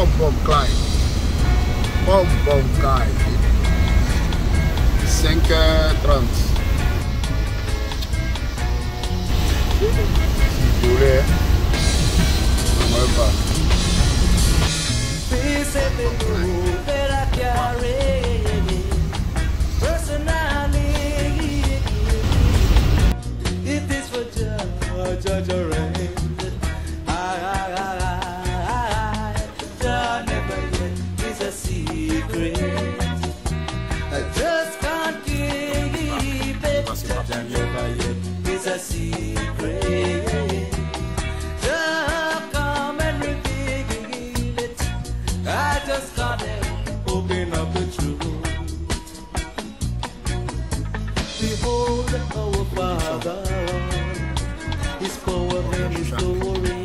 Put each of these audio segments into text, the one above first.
Bom klein. Bom klein. 530. Boleh. Nama apa? It is for judge rain. Never yet is a secret. I just can't keep it. Never yet is a secret. Just come and reveal it. I just can't open up the truth. Behold our Father, His power and His glory.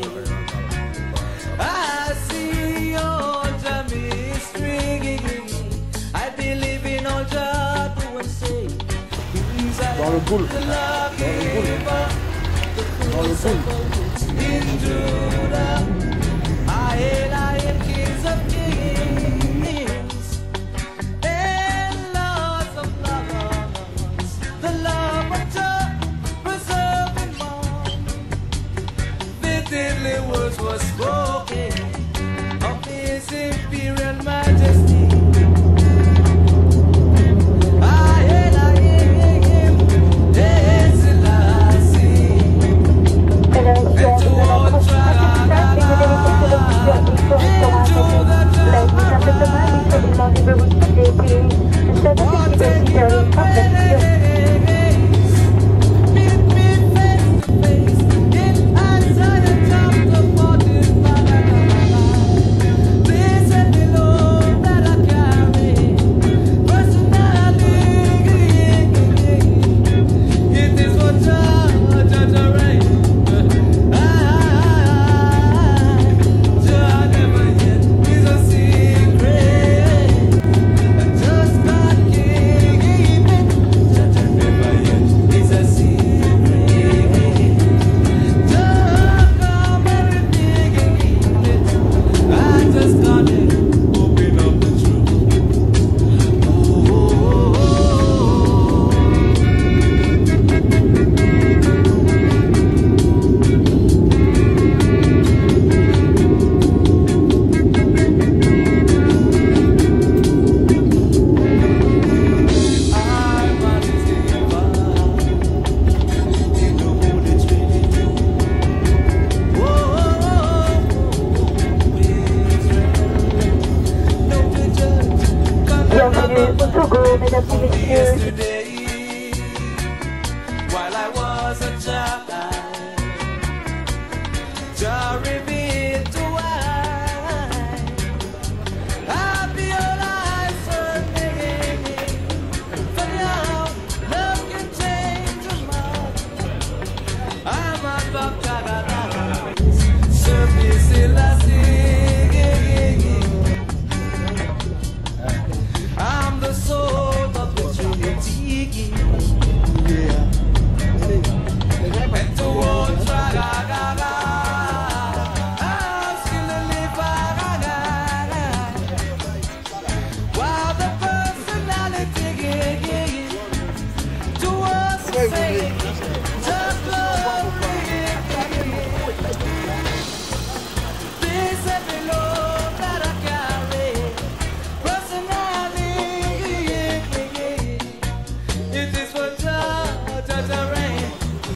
I see all the mystery. I believe in all the do and say. He's the lawgiver, the fullness of roots in Judah. I am kings of kings and lords of lords. The love of God preserving more. Vividly words were spoken of His imperial majesty. I am Him, Selassie, and to all Bonjour, mesdames et messieurs. While I was a child.